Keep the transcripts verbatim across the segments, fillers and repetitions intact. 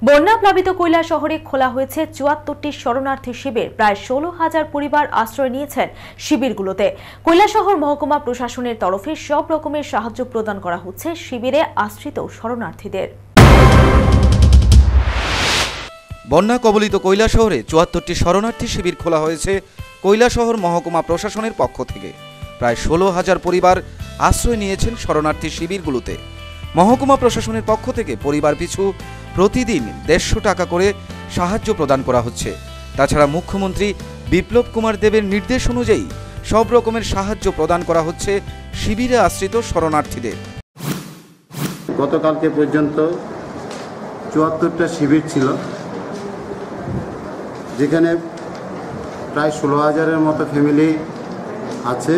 বন্যা প্লাবিত কৈলাসহরে খোলা হয়েছে চুয়াত্তরটি শরণার্থী শিবির। প্রায় ষোলো হাজার পরিবার আশ্রয় নিয়েছেন শিবিরগুলোতে। কৈলাসহর মহকুমা প্রশাসনের তরফে সব রকমের সাহায্য প্রদান করা হচ্ছে শিবিরে আশ্রিত শরণার্থীদের। বন্যা কবলিত কৈলাসহরে চুয়াত্তরটি শরণার্থী শিবির খোলা হয়েছে কৈলাসহর মহকুমা প্রশাসনের পক্ষ থেকে। প্রায় ষোলো হাজার পরিবার আশ্রয় নিয়েছেন শরণার্থী শিবিরগুলোতে। মহকুমা প্রশাসনের পক্ষ থেকে পরিবার পিছু প্রতিদিন দেড়শো টাকা করে সাহায্য প্রদান করা হচ্ছে। তাছাড়া মুখ্যমন্ত্রী বিপ্লব কুমার দেবের নির্দেশ অনুযায়ী সব রকমের সাহায্য প্রদান করা হচ্ছে শিবিরে আশ্রিত শরণার্থীদের। গতকালকে পর্যন্ত চুয়াত্তরটা শিবির ছিল, যেখানে প্রায় ষোলো হাজারের মতো ফ্যামিলি আছে।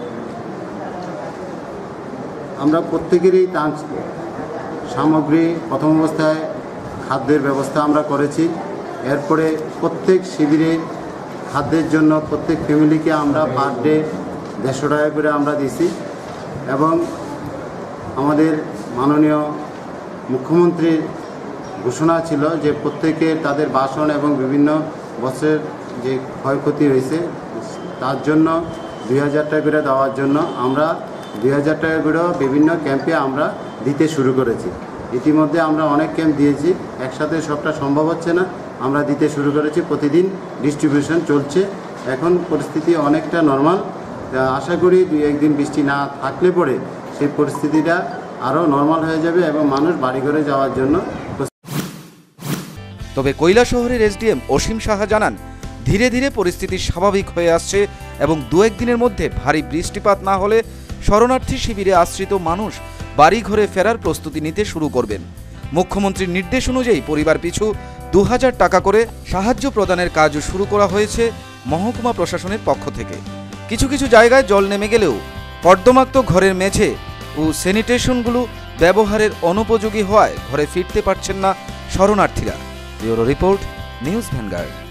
আমরা প্রত্যেকেরই সামগ্রী প্রথম অবস্থায় খাদ্যের ব্যবস্থা আমরা করেছি। এরপরে প্রত্যেক শিবিরে খাদ্যের জন্য প্রত্যেক ফ্যামিলিকে আমরা পার ডে দেড়শো টাকা করে আমরা দিছি এবং আমাদের মাননীয় মুখ্যমন্ত্রীর ঘোষণা ছিল যে প্রত্যেকে তাদের বাসন এবং বিভিন্ন বছরের যে ক্ষয়ক্ষতি হয়েছে তার জন্য দুই হাজার টাকা করে দেওয়ার জন্য আমরা দুই হাজার টাকা করেও বিভিন্ন ক্যাম্পে আমরা দিতে শুরু করেছি। ইতিমধ্যে আমরা অনেক ক্যাম্প দিয়েছি, একসাথে সবটা সম্ভব হচ্ছে না, আমরা দিতে শুরু করেছি। প্রতিদিন ডিস্ট্রিবিউশন চলছে। এখন পরিস্থিতি অনেকটা নর্মাল। আশা করি দুই একদিন বৃষ্টি না থাকলে পরে সেই পরিস্থিতিটা আরও নর্মাল হয়ে যাবে এবং মানুষ বাড়িঘরে যাওয়ার জন্য। তবে কৈলাসহরের এসডিএম অসীম সাহা জানান, ধীরে ধীরে পরিস্থিতি স্বাভাবিক হয়ে আসছে এবং দু একদিনের মধ্যে ভারী বৃষ্টিপাত না হলে শরণার্থী শিবিরে আশ্রিত মানুষ বাড়ি ঘরে ফেরার প্রস্তুতি নিতে শুরু করবেন। মুখ্যমন্ত্রীর নির্দেশ অনুযায়ী পরিবার পিছু দু হাজার টাকা করে সাহায্য প্রদানের কাজও শুরু করা হয়েছে মহকুমা প্রশাসনের পক্ষ থেকে। কিছু কিছু জায়গায় জল নেমে গেলেও কর্দমাক্ত ঘরের মেঝে ও স্যানিটেশনগুলো ব্যবহারের অনুপযোগী হওয়ায় ঘরে ফিরতে পারছেন না শরণার্থীরা। Bureau report, news vanguard.